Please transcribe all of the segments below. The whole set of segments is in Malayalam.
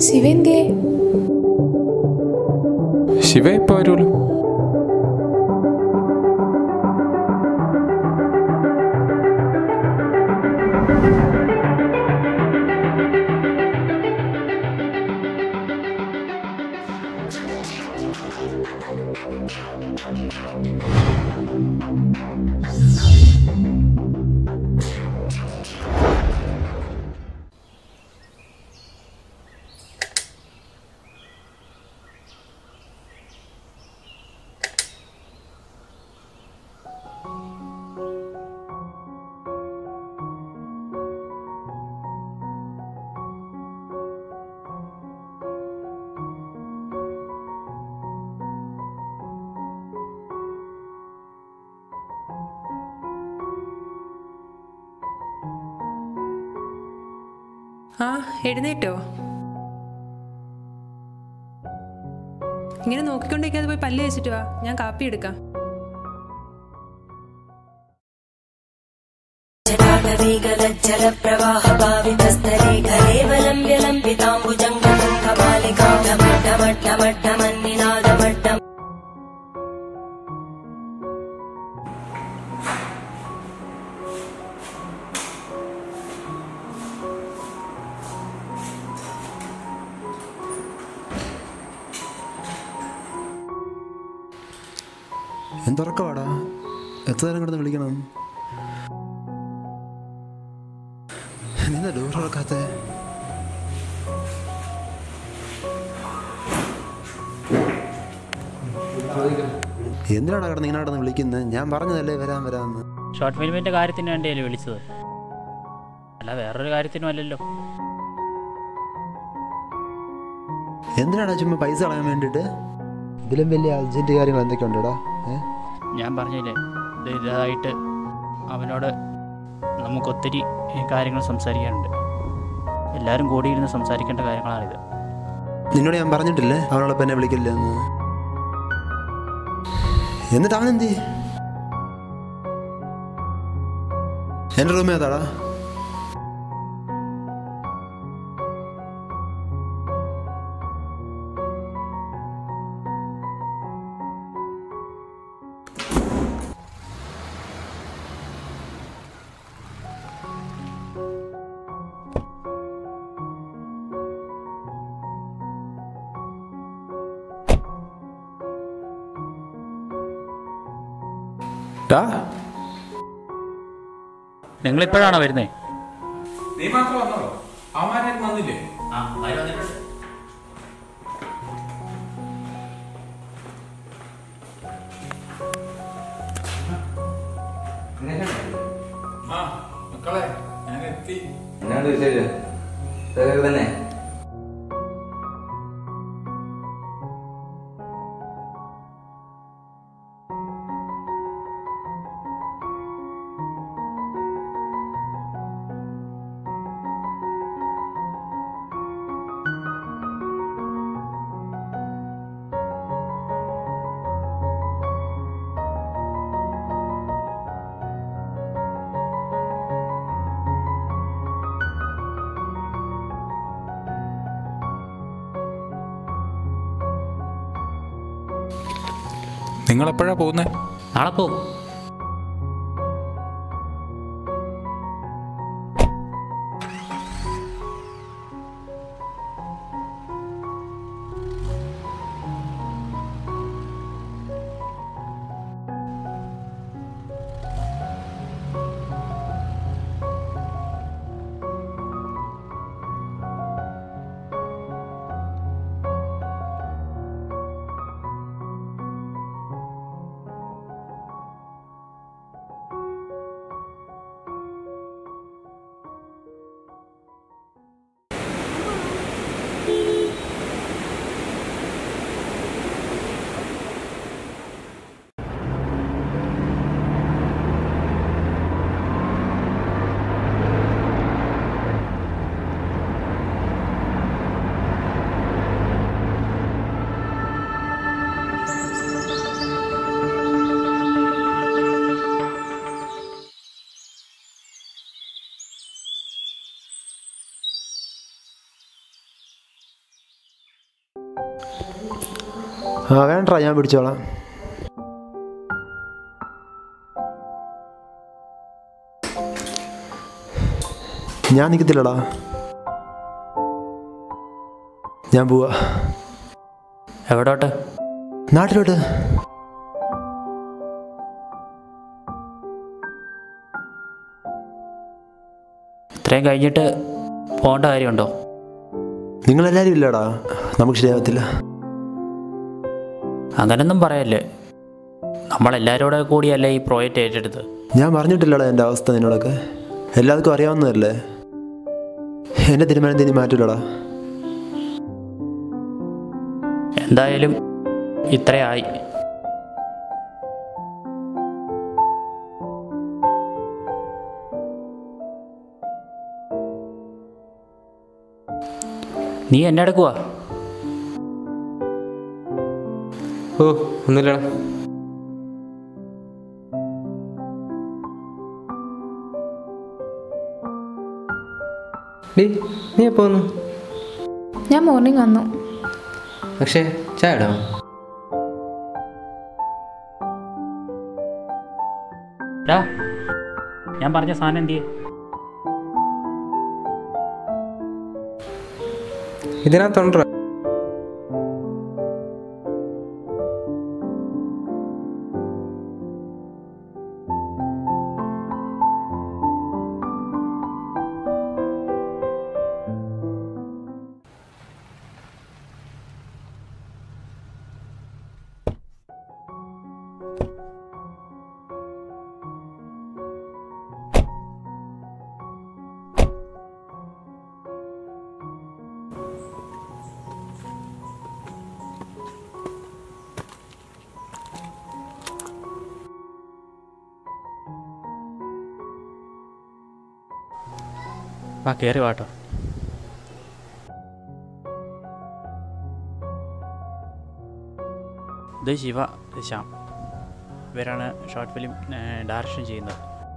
ശിവന്തിയെ ശിവ ഇപ്പൊ വരുമല്ലോ. ആ എഴുന്നേറ്റോ? ഇങ്ങനെ നോക്കിക്കൊണ്ടിരിക്കാതെ പോയി പല്ല് വെച്ചിട്ട് വാ, ഞാൻ കാപ്പി എടുക്കാം. എന്തുറക്കവാടാ? എത്ര നേരം കിടന്ന് വിളിക്കണം? എന്താ ഡോർ തുറക്കാത്ത? എന്തിനാണ് കിടന്ന് ഇങ്ങനെ കിടന്ന് വിളിക്കുന്നത്? ഞാൻ പറഞ്ഞതല്ലേ വരാമെന്ന്. ഷോർട്ട് ഫിലിമിൻ്റെ കാര്യത്തിന് വേണ്ടിയല്ലേ വിളിച്ചത്, അല്ല വേറൊരു കാര്യത്തിനും അല്ലല്ലോ. എന്തിനാടാ ചുമ്മാ പൈസ കളയാൻ വേണ്ടിയിട്ട്? ഇതിലും വലിയ അർജൻറ്റ് കാര്യങ്ങൾ എന്തൊക്കെയുണ്ടടാ? ഞാൻ പറഞ്ഞില്ലേ, ഇതായിട്ട് അവനോട് നമുക്കൊത്തിരി കാര്യങ്ങൾ സംസാരിക്കാനുണ്ട്. എല്ലാവരും കൂടിയിരുന്ന് സംസാരിക്കേണ്ട കാര്യങ്ങളാണിത്. നിന്നോട് ഞാൻ പറഞ്ഞിട്ടില്ലേ അവനോടൊപ്പം എന്നെ വിളിക്കില്ല എന്ന്? എന്നിട്ട് അവനെന്തി? എൻ്റെ റൂമേ അതാടാ. നിങ്ങളിപ്പോഴാണോ വരുന്നേ? നീ മാത്രം വന്നോളൂ, അവന്മാരും വന്നില്ലേ? മക്കളെ ഞാൻ എത്തി. എന്നാണ് വിശേഷം? തന്നെ നിങ്ങളെപ്പോഴാ പോകുന്നേ? നാളെ പോകും. ആ വേണ്ട, ഞാൻ പിടിച്ചോളാം. ഞാൻ നിൽക്കത്തില്ലടാ, ഞാൻ പോവാ. എവിടോട്ട്? നാട്ടിലോട്ട്. ഇത്രയും കഴിഞ്ഞിട്ട് പോകേണ്ട കാര്യമുണ്ടോ? നിങ്ങളെല്ലാവരും ഇല്ലടാ, നമുക്ക് ശരിയാകത്തില്ല. അങ്ങനൊന്നും പറയല്ലേ, നമ്മളെല്ലാവരും കൂടെ കൂടിയല്ലേ ഈ പ്രോജക്റ്റ് ഏറ്റെടുത്ത്. ഞാൻ പറഞ്ഞിട്ടില്ലടാ എൻ്റെ അവസ്ഥ നിന്നോടൊക്കെ, എല്ലാവർക്കും അറിയാവുന്നതല്ലേ. എൻ്റെ തീരുമാനത്തിന് ഇനി മാറ്റില്ലടാ. എന്തായാലും ഇത്രയായി. നീ എന്നെ എടുക്കുവാ? ഓ ഒന്നുമില്ലടാ. ഡീ നീ എപ്പോ വന്നു? ഞാൻ മോർണിംഗ് വന്നു. പക്ഷേ ചായ ഇടാമോ? ഞാൻ പറഞ്ഞ സാധനം എന്തിയെ? ഇതിനകത്തുണ്ടോ? വാ കയറി വാട്ടോ. ഇത് ശിവ, ഇത് ശ്യാം, ഇവരാണ് ഷോർട്ട് ഫിലിം ഡയറക്ഷൻ ചെയ്യുന്നത്.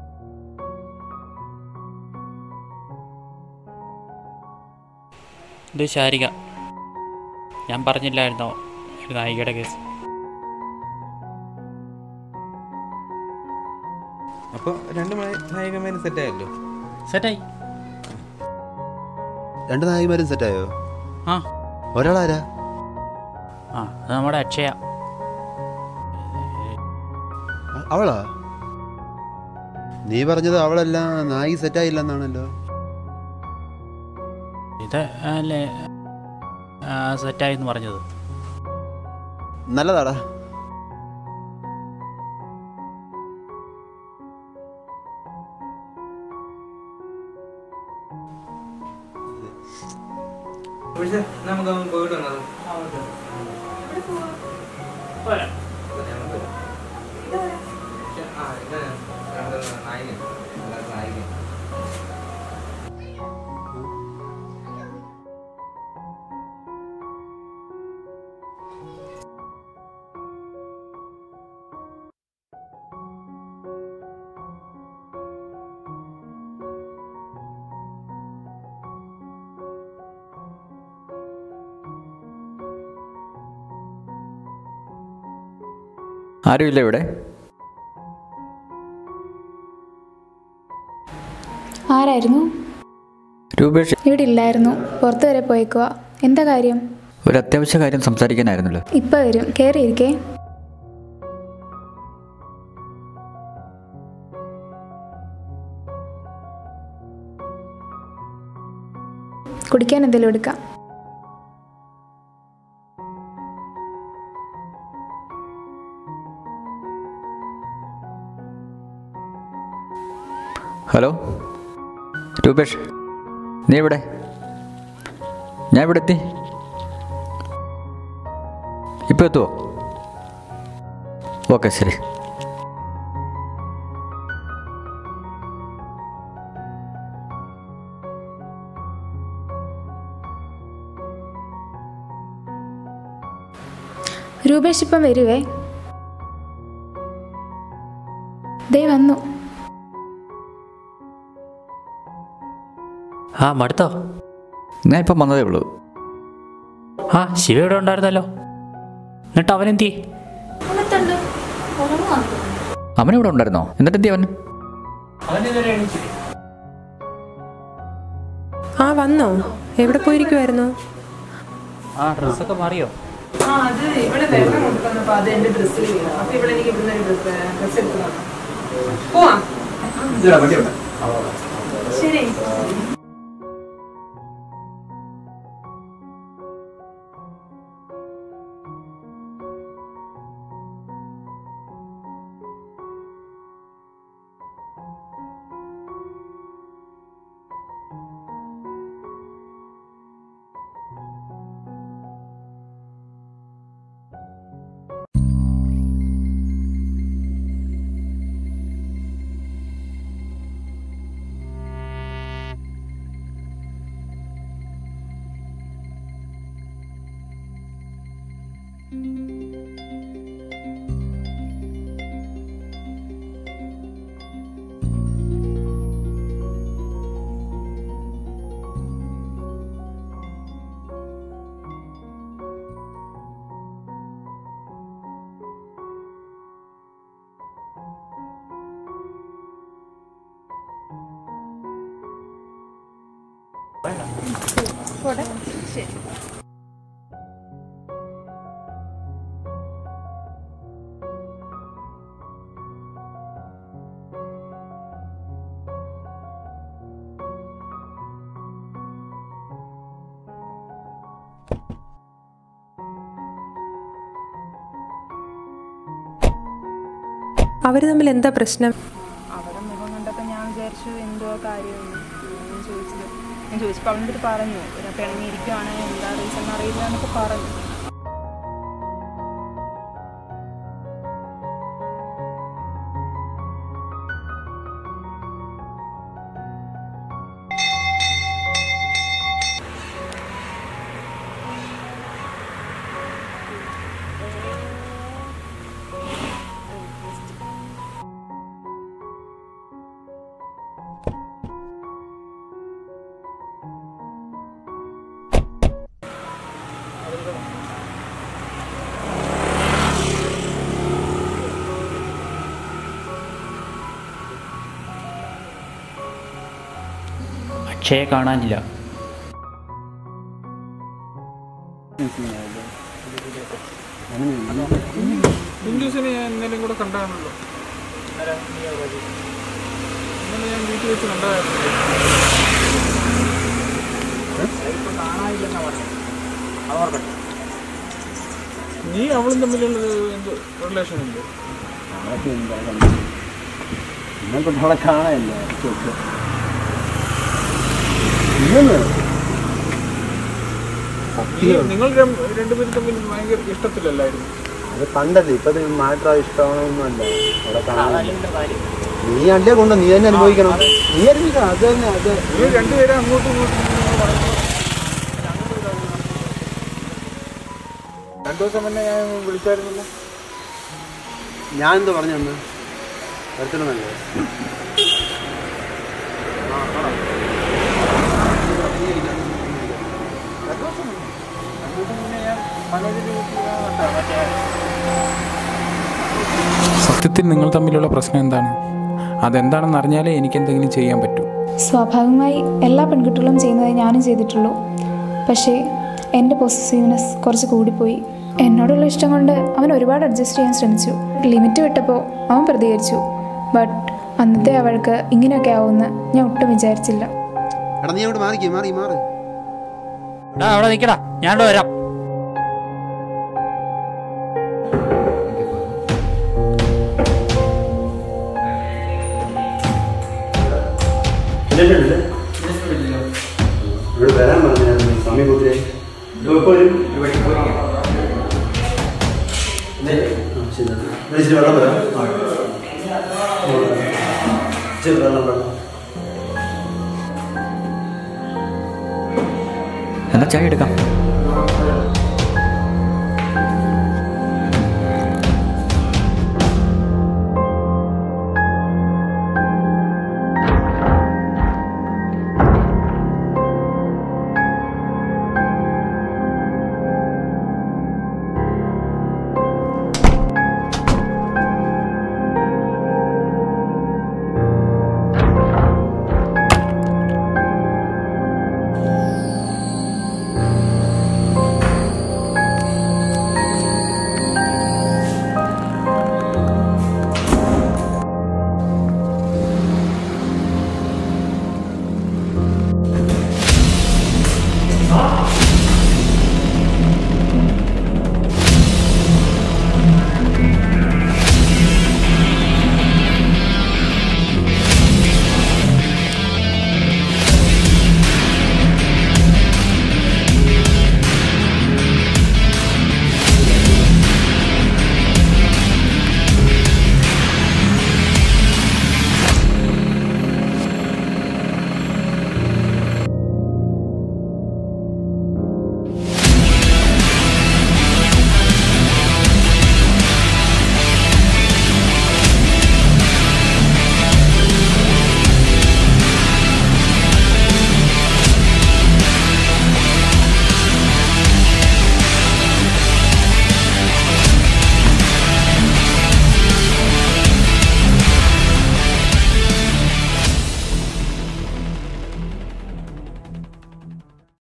ഇത് ശാരിക, ഞാൻ പറഞ്ഞില്ലായിരുന്നോ ഒരു നായികയുടെ കേസ്. അപ്പോൾ രണ്ട് നായികമാരും സെറ്റായല്ലോ. സെറ്റായി. രണ്ട് നായികമാരും സെറ്റായോ? ആ, ഒരാളാരാ? ആ അത് നമ്മുടെ അക്ഷയ. അവളാ? നീ പറഞ്ഞത് അവളല്ല, നായിക സെറ്റായില്ലെന്നാണല്ലോ. ഇത് അല്ലേ സെറ്റായി എന്ന് പറഞ്ഞത്. നല്ലതാടാ. നമുക്ക് പോയിട്ട് വന്നത്. ആരുമില്ല ഇവിടെ? ആരായിരുന്നു? രൂപേഷ് ഇവിടെ ഇല്ലായിരുന്നു, പുറത്ത് വരെ പോയേക്കുവാ. എന്താ കാര്യം? ഒരു അത്യാവശ്യ കാര്യം സംസാരിക്കാനായിരുന്നല്ലോ. ഇപ്പം വരും, കയറിയിരിക്കേ. കുടിക്കാൻ എന്തെങ്കിലും എടുക്കാം. ഹലോ രൂപേഷ്, നീ എവിടെ? ഞാൻ ഇവിടെ എത്തി. ഇപ്പോൾ എത്തുമോ? ഓക്കെ ശരി. രൂപേഷ് ഇപ്പം വരുവേ. ദേ വന്നു. ആ മടുത്തോ? ഞാൻ ഇപ്പം വന്നതേ ഉള്ളൂ. ആ ശിവ ഇവിടെ ഉണ്ടായിരുന്നല്ലോ. എന്നിട്ട് അവനെന്തി? അവനിവിടെ ഉണ്ടായിരുന്നോ? എന്നിട്ട് എന്തി അവൻ? ആ വന്നോ? എവിടെ പോയിരിക്കുമായിരുന്നു? ആ ഡ്രസ്സൊക്കെ മാറിയോ? അത് ഇവിടെ വെള്ളം കൊടുക്കുന്നപ്പോ അത് എന്റെ ഡ്രസ്സിൽ വീണു. അപ്പൊ ഇവിടെ എനിക്ക് ഇവിടുന്ന് ഡ്രസ് എടുക്കണം. പോവാം. ശരി. അവര് തമ്മിൽ എന്താ പ്രശ്നം? അവിടെ മുഖം കണ്ടപ്പോൾ ഞാൻ വിചാരിച്ചു എന്തോ കാര്യമെന്ന്. ഞാൻ ചോദിച്ചപ്പോൾ അവൻ്റെ പറഞ്ഞു പിണങ്ങിയിരിക്കുവാണ്, എന്താ റീസൺ അറിയില്ല എന്നൊക്കെ പറഞ്ഞു. അക്ഷയെ കാണാനില്ല. ഹിന്ദുസിനെ ഞാൻ ഇന്നലെയും കൂടെ കണ്ടാണല്ലോ. ഇന്നലെ ഞാൻ വീട്ടിൽ വെച്ച് കണ്ടായിരുന്നു. നീ അവളും തമ്മിലുള്ള എന്തോ റിലേഷൻ ഉണ്ട്? അവളെ കാണാനില്ല. നിങ്ങൾ രണ്ടുപേരും തമ്മിൽ ഭയങ്കര ഇഷ്ടത്തിലല്ലായിരുന്നു. അത് പണ്ടല്ലേ, ഇപ്പൊ മാറ്റാ ഇഷ്ടമാണൊന്നുമല്ല. അവിടെ കാണാൻ നീ അല്ലേ കൊണ്ട് നീ തന്നെ അനുഭവിക്കണം. നീ അനുഭവിക്കണം. അത് തന്നെ. അത് നിങ്ങൾ രണ്ടുപേരും അങ്ങോട്ടും ഇങ്ങോട്ടും രണ്ടു ദിവസം മുന്നേ ഞാൻ വിളിച്ചായിരുന്നില്ല. ഞാൻ എന്താ പറഞ്ഞു അന്ന് വരത്തില്ലെന്നല്ലേ? സത്യത്തിൽ നിങ്ങൾ തമ്മിലുള്ള പ്രശ്നം എന്താണ്? അതെന്താണെന്ന് അറിഞ്ഞാലേ എനിക്ക് എന്തെങ്കിലും ചെയ്യാൻ പറ്റൂ. സ്വാഭാവികമായി എല്ലാ പെൺകുട്ടികളും ചെയ്യുന്നതേ ഞാനും ചെയ്തിട്ടുള്ളൂ. പക്ഷേ എൻ്റെ പൊസസീവ്നെസ് കുറച്ച് കൂടിപ്പോയി. എന്നോടുള്ള ഇഷ്ടം കൊണ്ട് അവൻ ഒരുപാട് അഡ്ജസ്റ്റ് ചെയ്യാൻ ശ്രമിച്ചു. ലിമിറ്റ് വിട്ടപ്പോൾ അവൻ പ്രതികരിച്ചു. ബട്ട് അന്നത്തെ അവൾക്ക് ഇങ്ങനെയൊക്കെ ആവുമെന്ന് ഞാൻ ഒട്ടും വിചാരിച്ചില്ല. എടാ നീ അവിടെ മാറി മാറി അവിടെ നിൽക്കടാ, ഞാൻ വരാം. ഇവിടെ വരാൻ പറഞ്ഞു സമീപത്തിലെ വെള്ളം വരാം. എന്നാ ചായ എടുക്കാം.